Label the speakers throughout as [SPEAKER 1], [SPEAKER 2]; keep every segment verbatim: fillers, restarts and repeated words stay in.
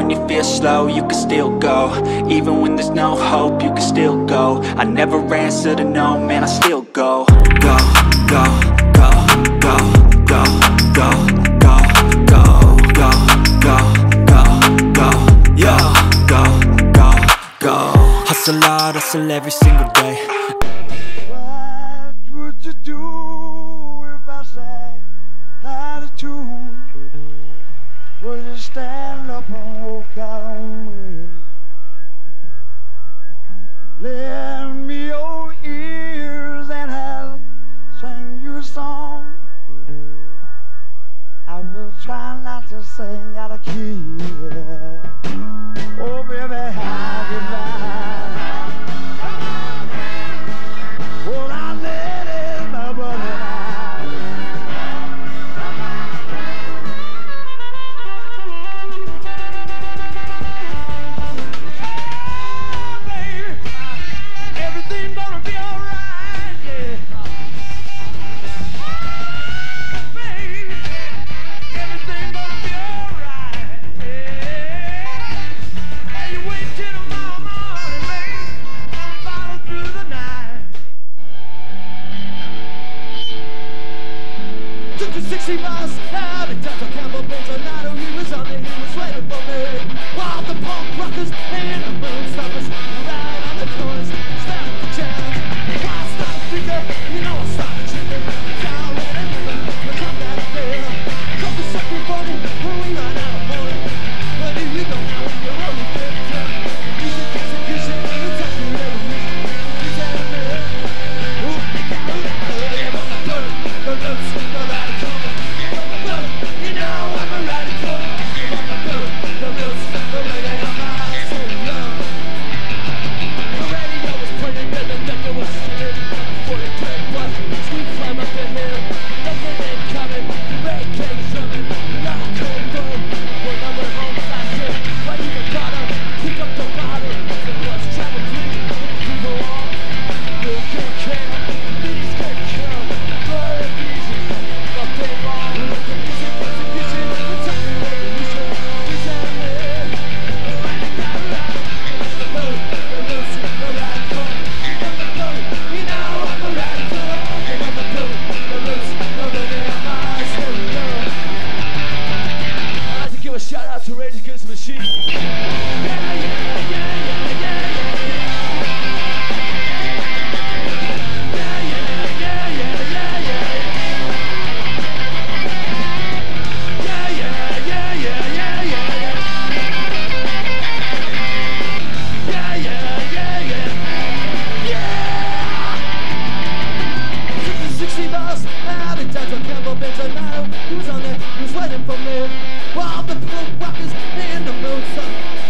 [SPEAKER 1] when you feel slow, you can still go. Even when there's no hope, you can still go. I never answer to no, man, I still go. Go, go, go, go, go, go, go, go, go, go, go, go, yo, go, go, go. Hustle hard, hustle every single day.
[SPEAKER 2] What would you do if I sang out of tune? Would you stand up and walk out on me? Lend me your ears and I'll sing you a song. I will try not to sing out of key. Oh baby, how you lie? Well, I let it my brother everything gonna be alright, yeah. Baby, everything gonna be alright, yeah. And you wait till tomorrow morning, baby, and follow through the night. Took the sixty miles out of Doctor Campbell Benzonato. He was on it, he was waiting for me. While the punk rockers and the moon stoppers around on the corners. You know I started tripping down with it, but come back there. Come to second funny when we run out of money. But here you go now when you're only fifty. Music execution, the time you ever reach. You tell me, ooh, ooh, yeah, but I'm good. The looks, the ride coming. You know I'm a radical. But I'm good. The looks, the reggae on my eyes so young. The radio was playing, then the decker was shit. We climb up the hill, the women coming, the red cake drumming, now come home. When I went home last year, I even got up, pick up the bottle. It was travel free, we go on. You can't care, these can kill, but it's easy, nothing wrong. Look at this execution, the time revolution, we tell me, the radical rock, the boat, the loose, the radical, the boat, you know I'm a radical. I'd like to give a shout out to Rage Against the Machine. Yeah, yeah, yeah, yeah, yeah, yeah. Yeah, yeah, yeah, yeah, yeah, yeah. Yeah, yeah, yeah, yeah, yeah, yeah. Yeah, yeah, yeah, yeah. Yeah! Took the sixty miles out of Doctor Campbell Benzonato. He was on there, he was waiting for me. While the punk rockers and the moon sun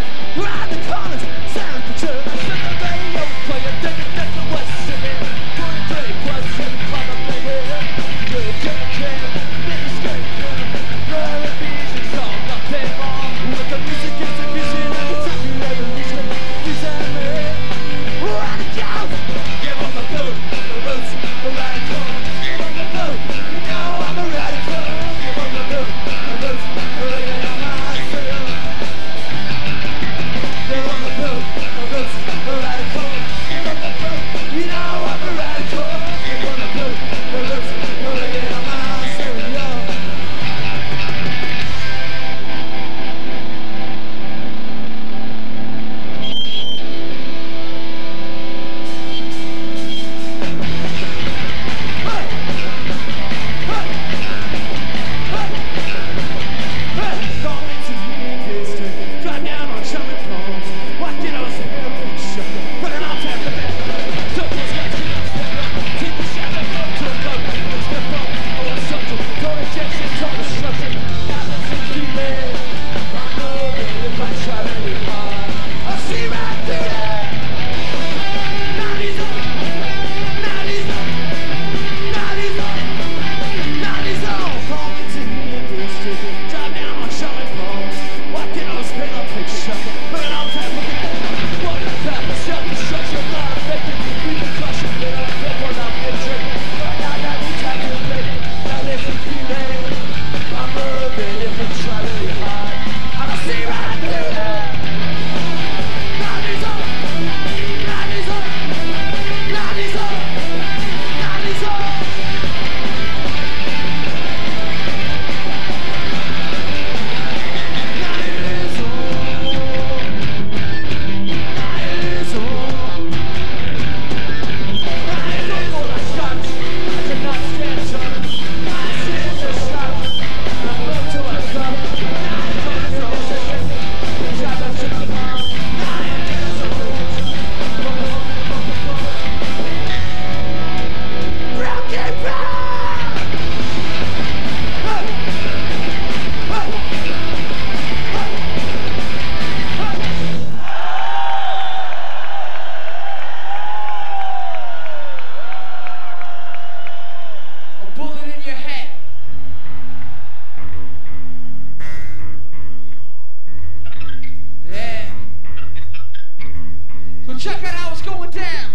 [SPEAKER 2] Check it out, it's going down.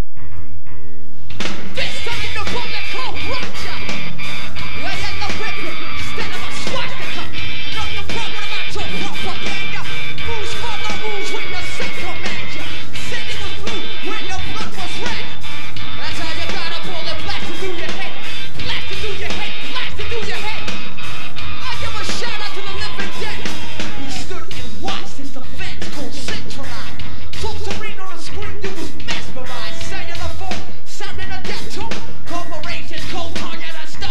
[SPEAKER 2] This time the bullet cold roger. Lay at the ribbon, stand up a swastika. Know your program about your propaganda. Rules follow rules when the sick command ya. Said it was blue when the blood was red. That's how you gotta pull it blasted through your head. Blasted through your head, blasted through your head. I give a shout out to the living dead who stood and watched this offense called centralized. Talk to me on the screen, dude was mesmerized. Cellular phone, sounding a death tune. Corporations, cold tongue, and a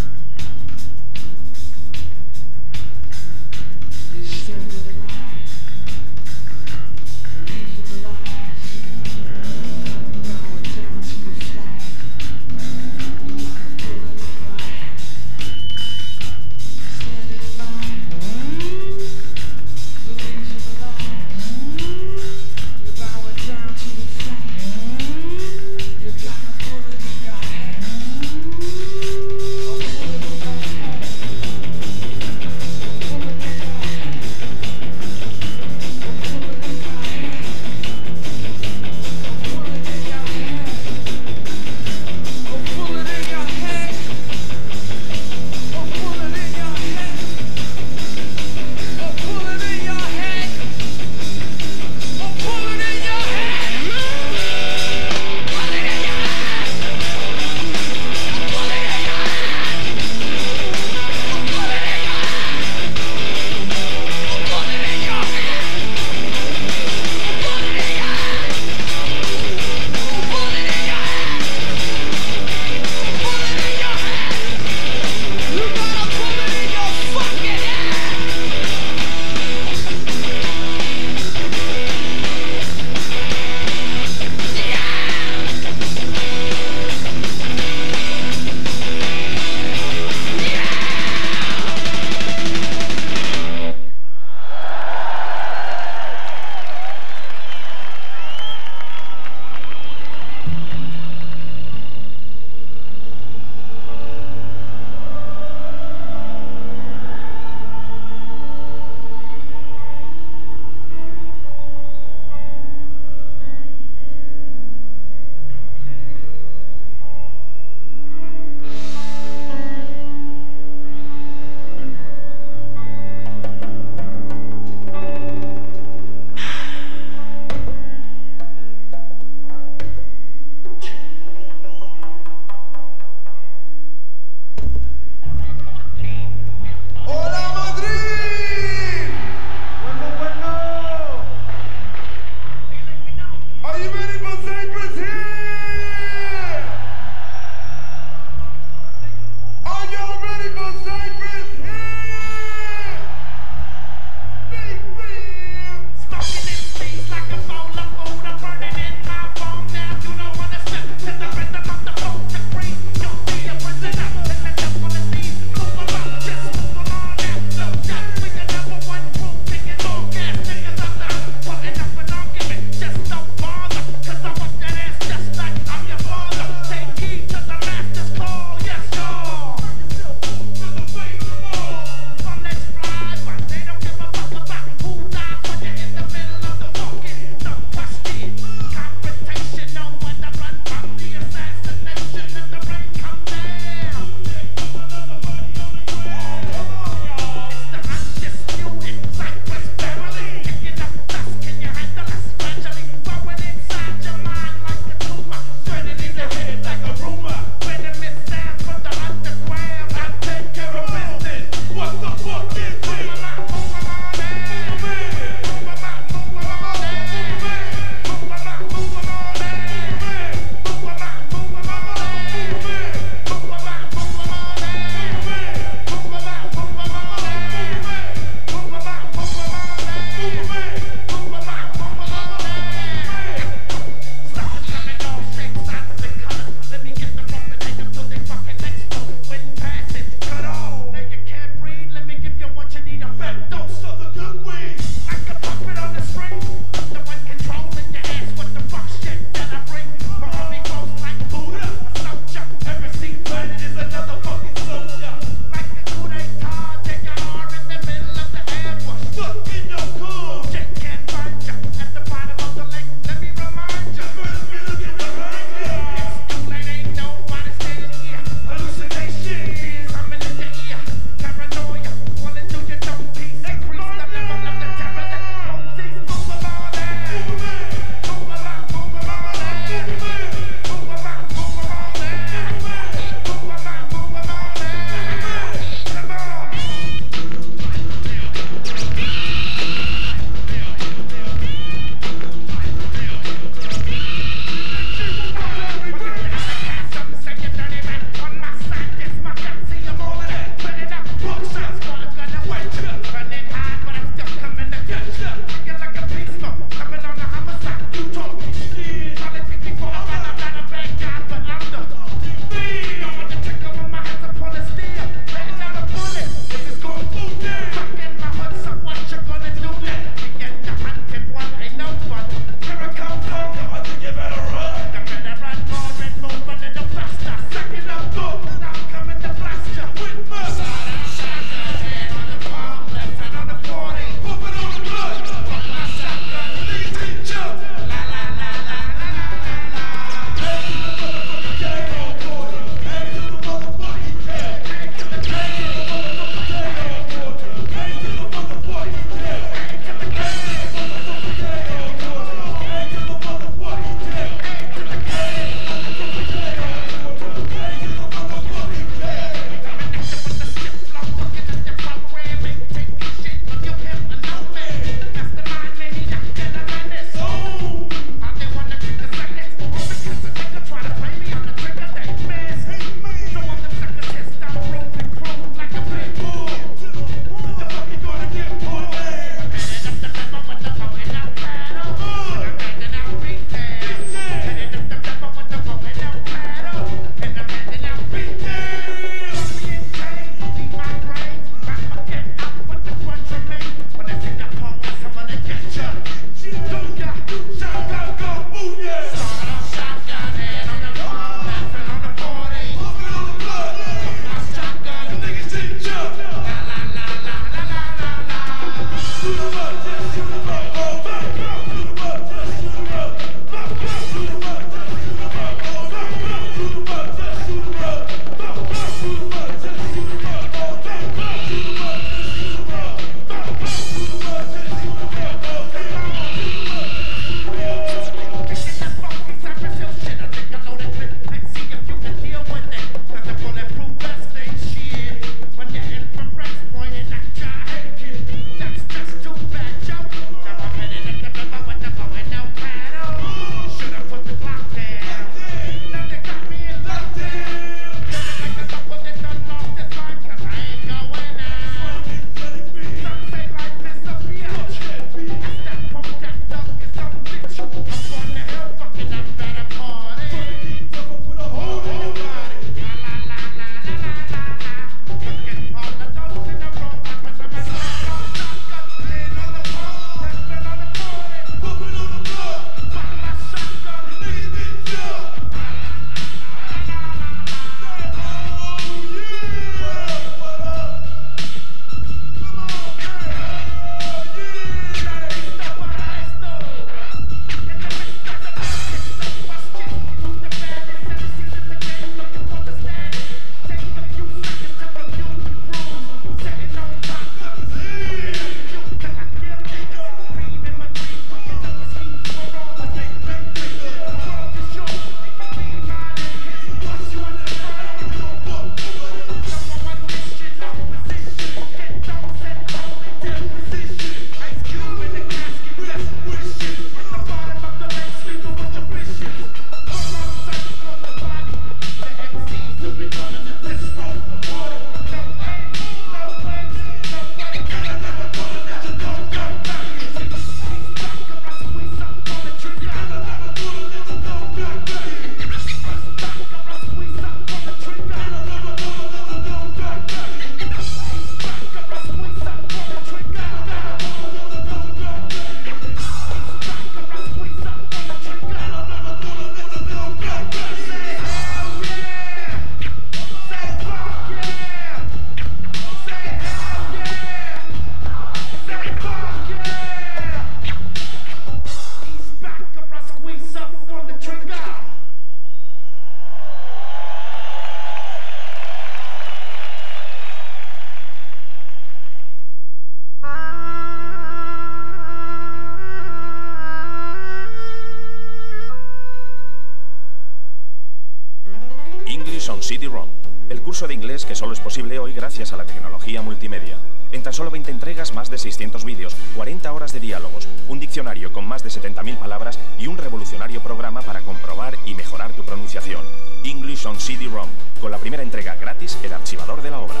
[SPEAKER 3] English on C D ROM, el curso de inglés que solo es posible hoy gracias a la tecnología multimedia. En tan solo veinte entregas, más de seiscientos vídeos, cuarenta horas de diálogos, un diccionario con más de setenta mil palabras y un revolucionario programa para comprobar y mejorar tu pronunciación. English on C D ROM, con la primera entrega gratis, el archivador de la obra.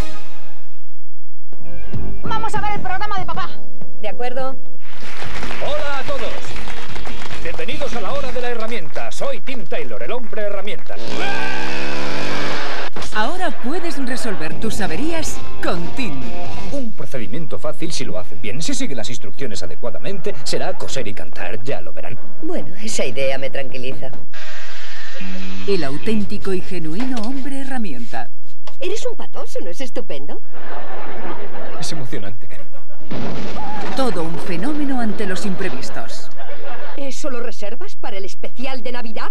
[SPEAKER 4] Vamos a ver el programa de papá.
[SPEAKER 5] ¿De acuerdo?
[SPEAKER 6] Hola a todos. Bienvenidos a la hora de la herramienta. Soy Tim Taylor, el hombre herramienta.
[SPEAKER 7] Ahora puedes resolver tus averías con Tim.
[SPEAKER 6] Un procedimiento fácil si lo hacen bien. Si siguen las instrucciones adecuadamente, será coser y cantar, ya lo verán.
[SPEAKER 5] Bueno, esa idea me tranquiliza.
[SPEAKER 7] El auténtico y genuino hombre herramienta.
[SPEAKER 5] Eres un patoso, ¿no es estupendo?
[SPEAKER 6] Es emocionante, cariño.
[SPEAKER 7] Todo un fenómeno ante los imprevistos.
[SPEAKER 4] ¿Eso lo reservas para el especial de Navidad?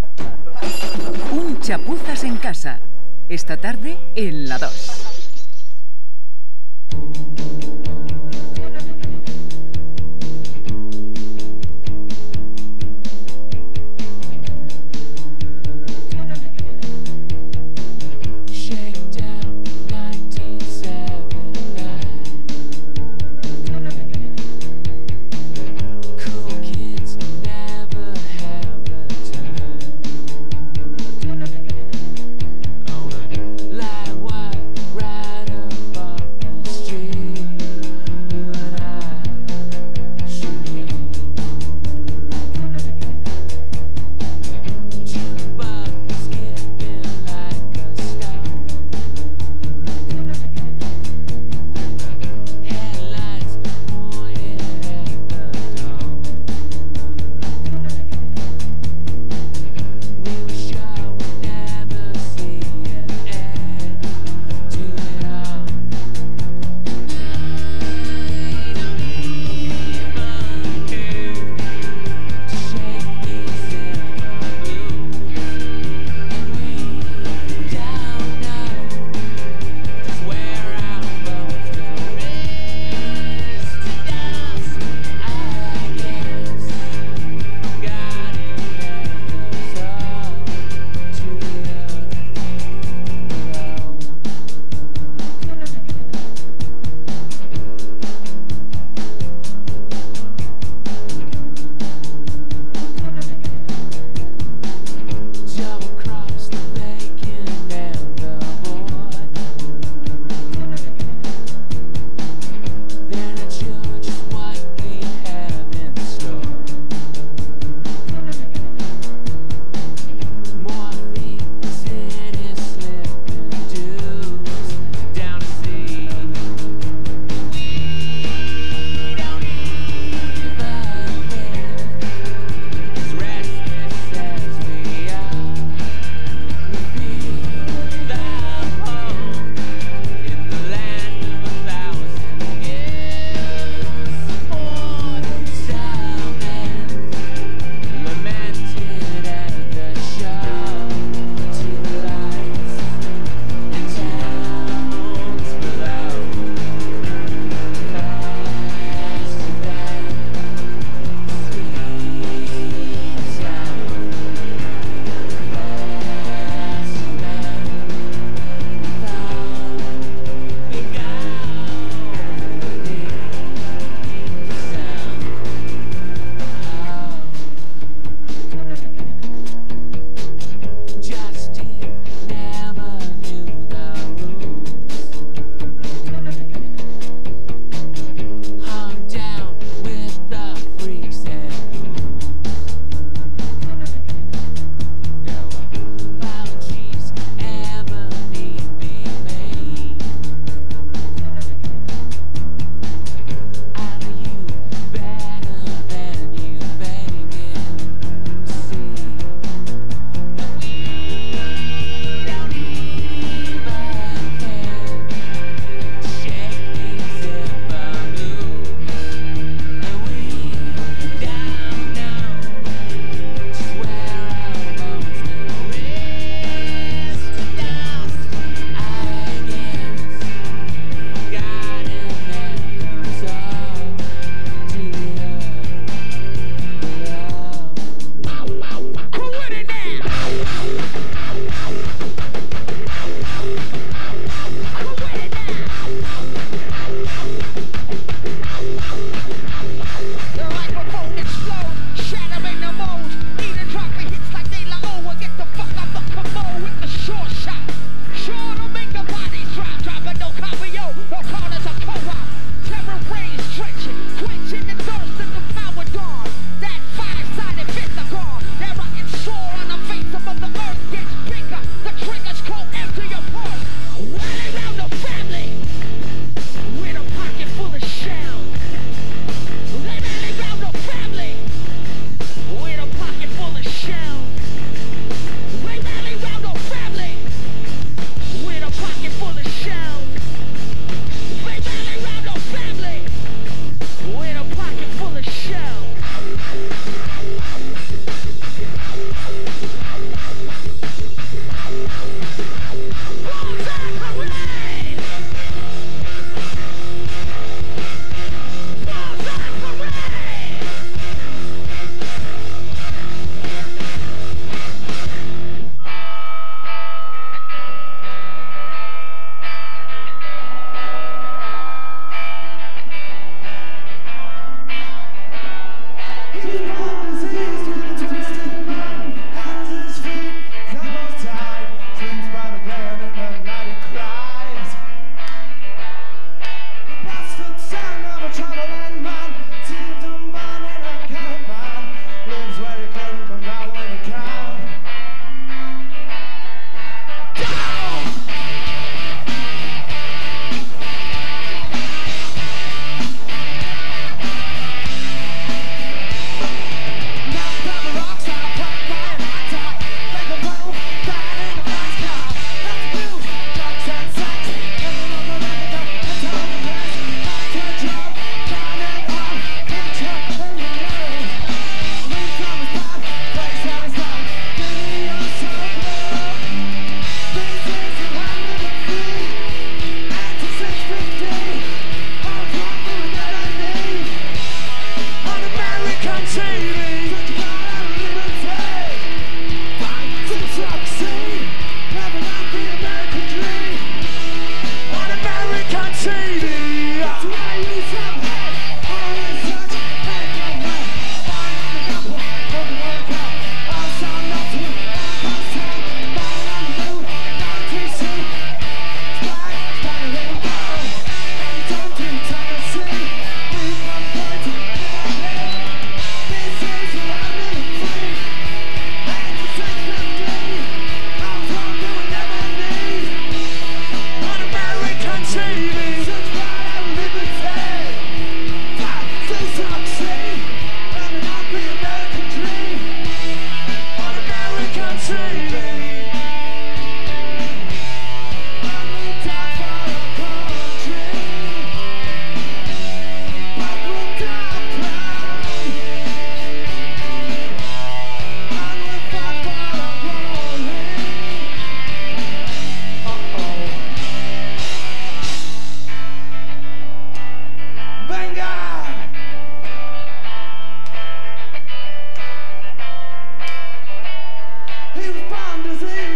[SPEAKER 7] Un chapuzas en casa. Esta tarde en la dos.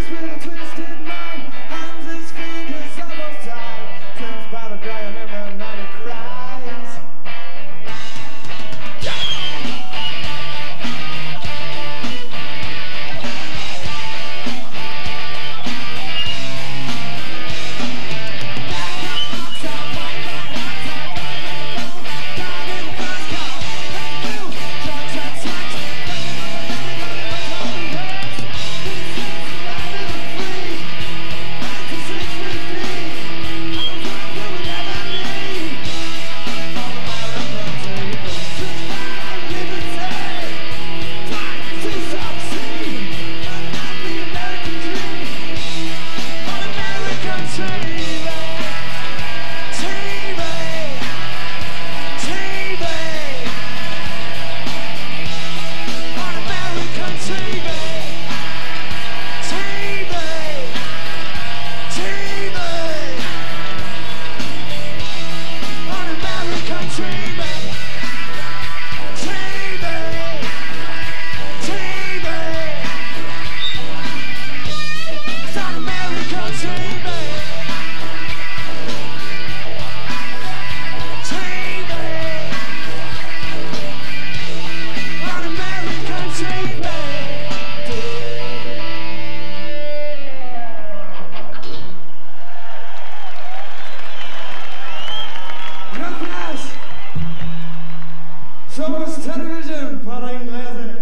[SPEAKER 2] Somos Television para inglés.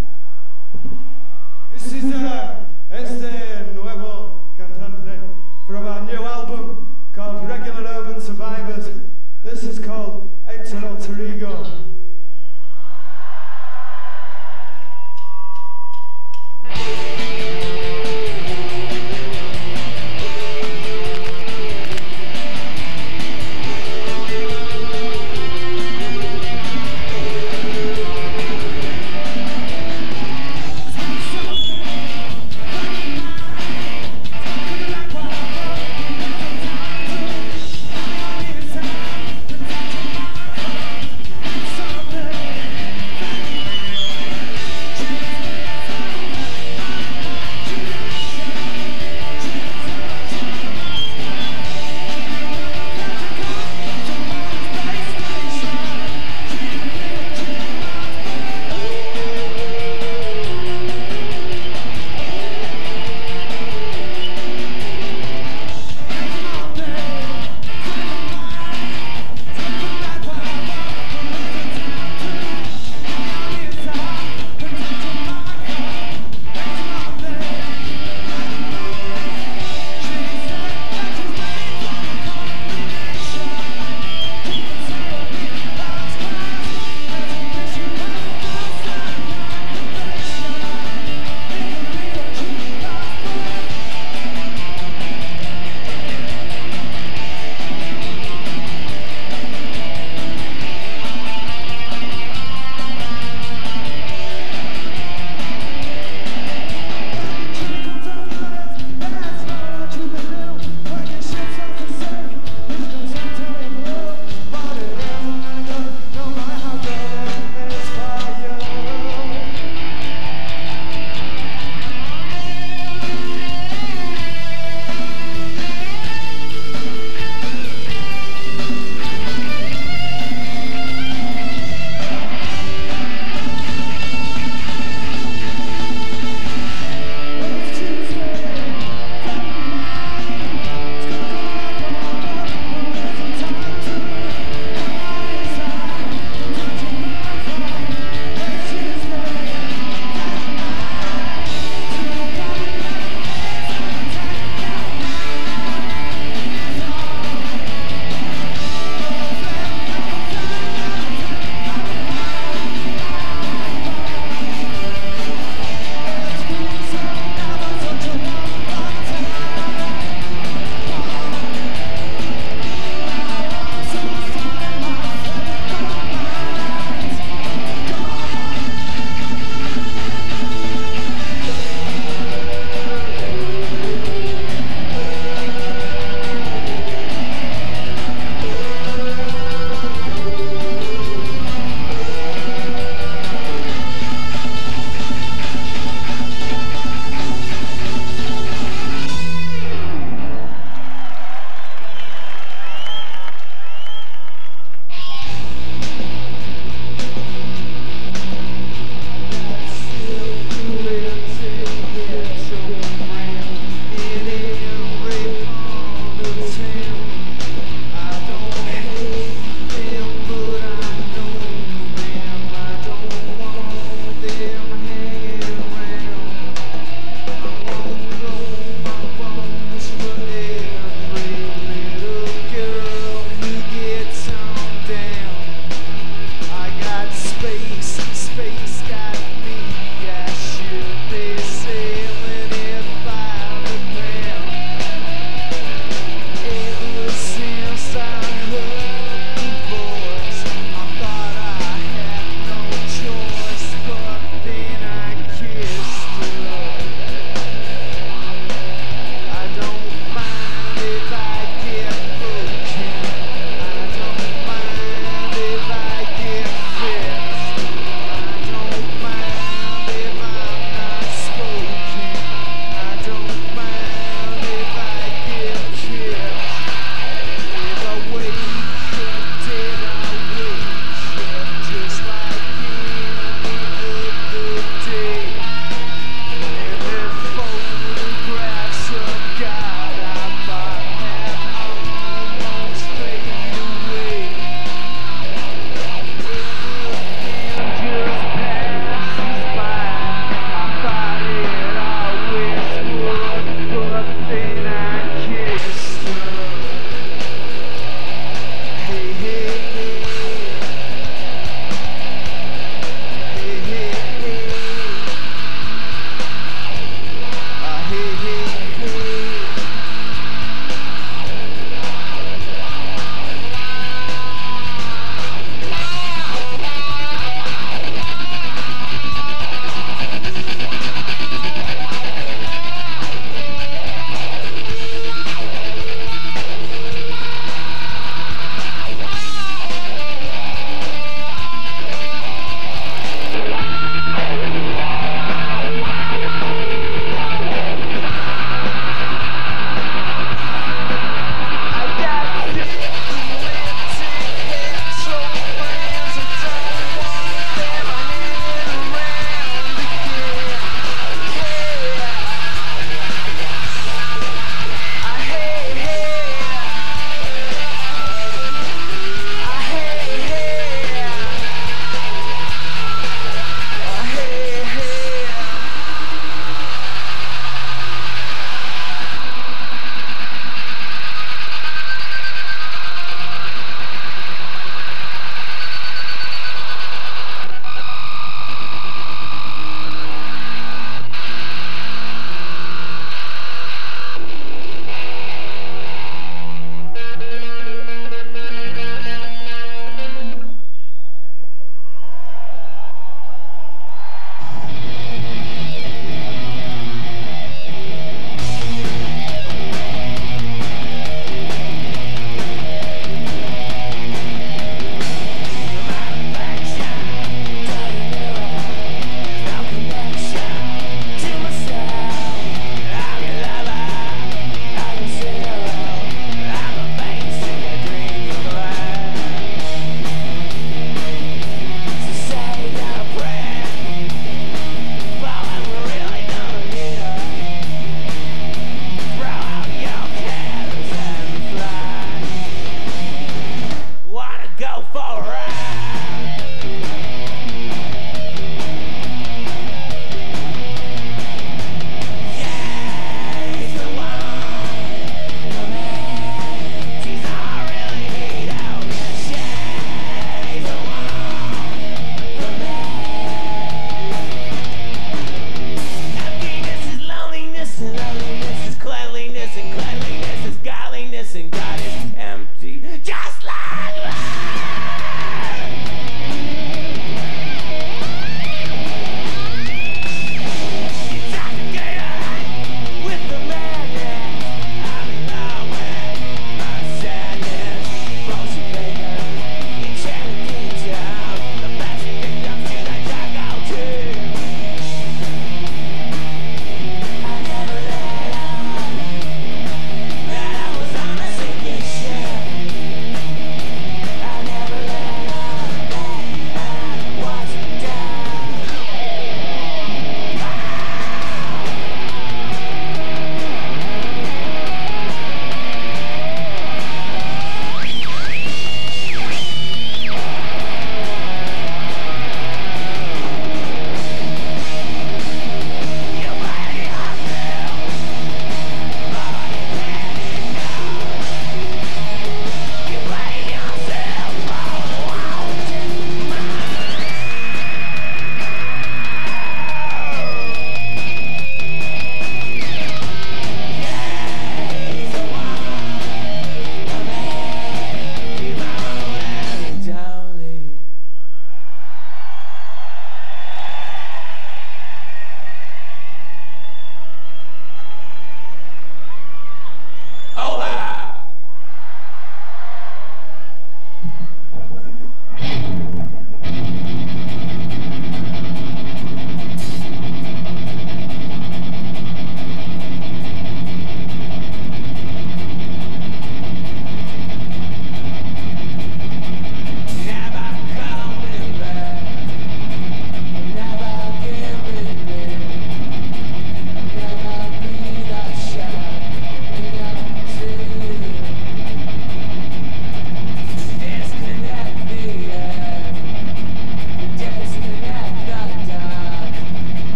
[SPEAKER 2] This is uh, este nuevo cantante from our new album called Regular Urban Survivors. This is called Héctor Alter Ego.
[SPEAKER 8] Time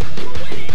[SPEAKER 2] We're waiting